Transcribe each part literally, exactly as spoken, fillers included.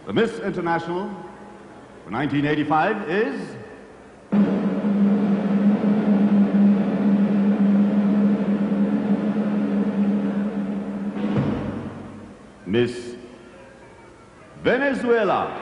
The Miss International for nineteen eighty-five is Miss Venezuela.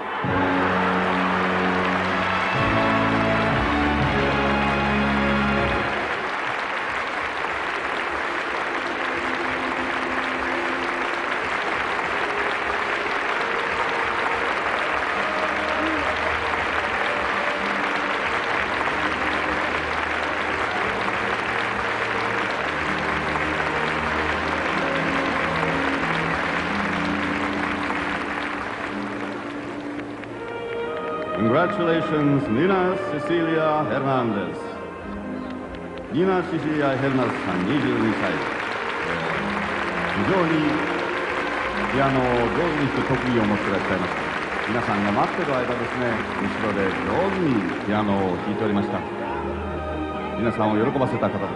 Congratulations, Nina Cecilia Hernandez. Nina Cecilia Hernandez さん、にじゅうにさい。非常にピアノを上手に弾く特技を持っていらっしゃいます。皆さんが待っている間ですね、後ろで上手にピアノを弾いておりました。皆さんを喜ばせた方です。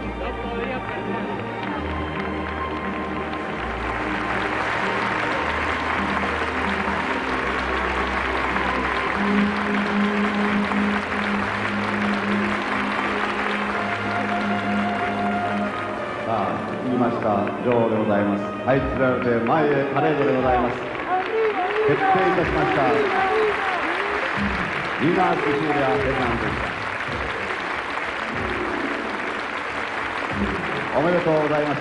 さあ、言いました女王でございます。はい、連れられて前へパレードでございます。決定いたしました。ニナ・シシリア・ヘルナンデス。おめでとうございました。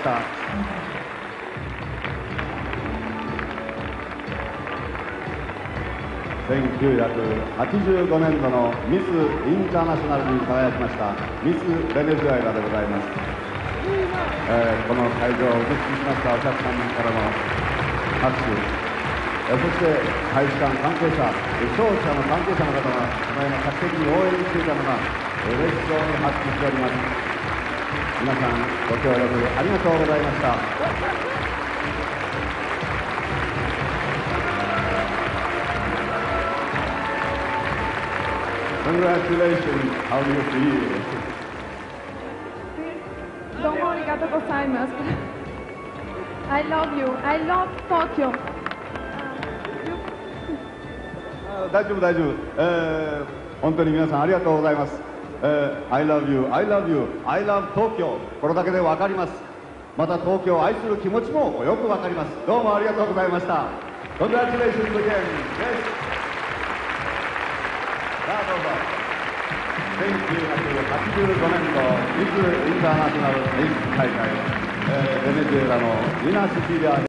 せんきゅうひゃくはちじゅうごねんどのミス・インターナショナルに輝きましたミス・ベネズエラでございます。えー、この会場を受付しましたお客さんからの拍手、えー、そして大使館関係者、商社の関係者の方がこのような客席に応援していたのが嬉しそうに拍手しております。皆さんご協力ありがとうございました。Congratulations, how do you feel? どうもありがとうございます。I love you. I love Tokyo. 大丈夫大丈夫、えー、本当に皆さんありがとうございます。えー、I love you, I love you, I love Tokyo。これだけで分かります。また東京を愛する気持ちもよく分かります。どうもありがとうございました。Congratulations again. Yes. さあどうぞ。せんきゅうひゃくはちじゅうごねんどミス・インターナショナル・ミス大会、えー、ベネズエラのニナ・シシリア